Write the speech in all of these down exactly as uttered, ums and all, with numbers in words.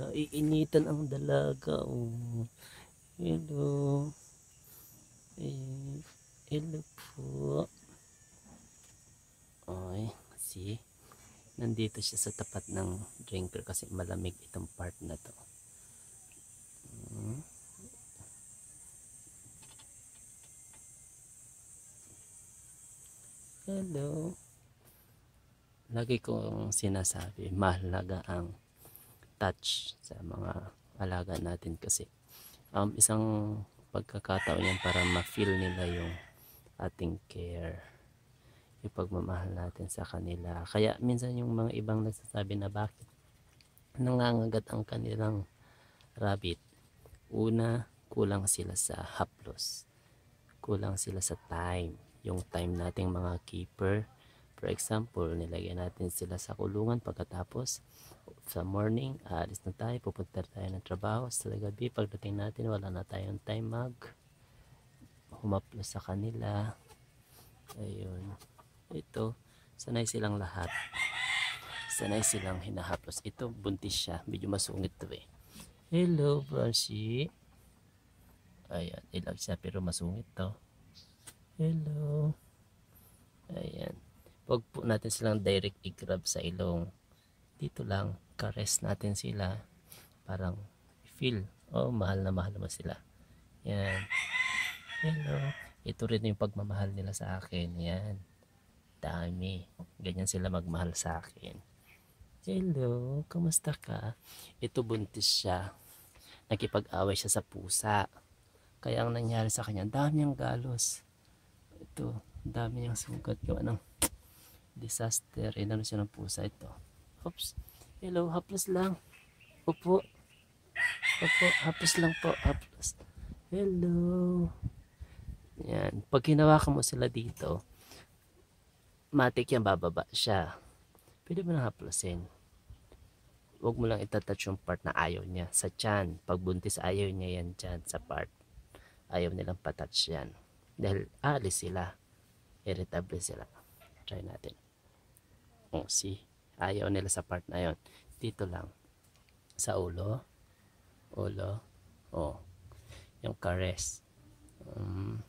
naiinitan ang dalaga. Oh. Hello. Eh, hello po. Oy, see? Nandito siya sa tapat ng drinker kasi malamig itong part na to. Hmm. Hello. Lagi kong sinasabi, mahalaga ang touch sa mga alaga natin kasi um, isang pagkakataon yan para ma-feel nila yung ating care, yung pagmamahal natin sa kanila. Kaya minsan yung mga ibang nagsasabi na bakit nangangagat ang kanilang rabbit, una, kulang sila sa haplos, kulang sila sa time, yung time nating mga keeper. For example, nilagyan natin sila sa kulungan, pagkatapos sa morning, aalis na tayo, pupunta tayo ng trabaho. Sa gabi, pagdating natin, wala na tayong time mag humaplos sa kanila. Ayun. Ito, sanay silang lahat. Sanay silang hinahaplos. Ito, buntis siya. Medyo masungit to eh. Hello, Francie. Ayan, ilag siya pero masungit to. Hello. Ayan. Huwag po natin silang direct i-grab sa ilong. Dito lang, caress natin sila. Parang feel, oh, mahal na mahal naman sila. Yan. Hello. Ito rin yung pagmamahal nila sa akin. Yan. Dami. Ganyan sila magmahal sa akin. Hello, kamusta ka? Ito buntis siya. Nakipag-away siya sa pusa. Kaya ang nangyari sa kanya, dami ang galos. Ito, dami niyang sugat. Gawa ng disaster. Inano siya ng pusa ito. Oops. Hello, haplos lang. Opo. Opo, haplos lang po. Haplos. Hello. Yan. Pag hinawakan mo sila dito, matik yan, bababa siya. Pwede mo nang haplosin. Huwag mo lang itatouch yung part na ayaw niya. Sa tiyan. Pag buntis, ayaw niya yan dyan sa part. Ayaw nilang patouch yan. Dahil alis sila. Irritable sila. Try natin. Oh, see? Ayaw nila sa part na yon. Dito lang. Sa ulo. Ulo. Oh. Yung caress. Um,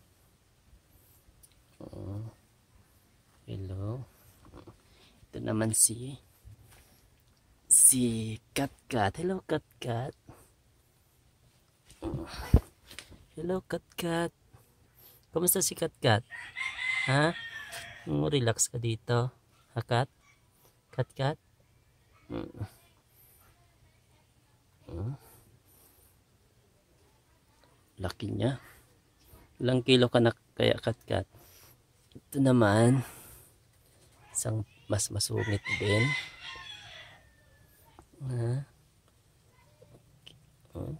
oh. Hello. Ito naman si si Kat Kat. Hello Kat Kat. Hello Kat Kat. Kamusta si Kat Kat? Ha? Relax ka dito. Ha Kat? Kat Kat? Hmm. Hmm. Laki niya. Ilang kilo ka na kaya Kat Kat? Ito naman isang mas masungit din. Ha? Oh.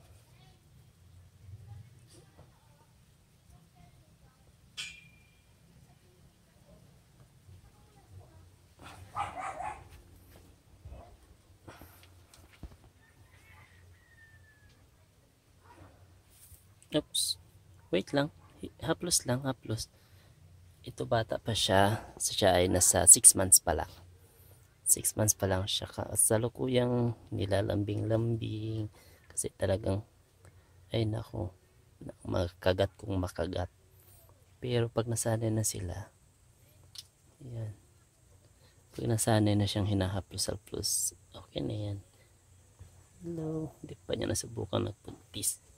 Oops. Wait lang. Haplos lang, haplos. Ito bata pa siya. Siya ay nasa six months pa lang. six months pa lang siya. Kasalukuyang nilalambing-lambing. Kasi talagang, ay nako, makagat kung makagat. Pero pag nasanay na sila, yan. Pag nasanay na siyang hinahaplos-haplos, okay na yan. Hello. Hindi pa niya nasubukan nagpuntis.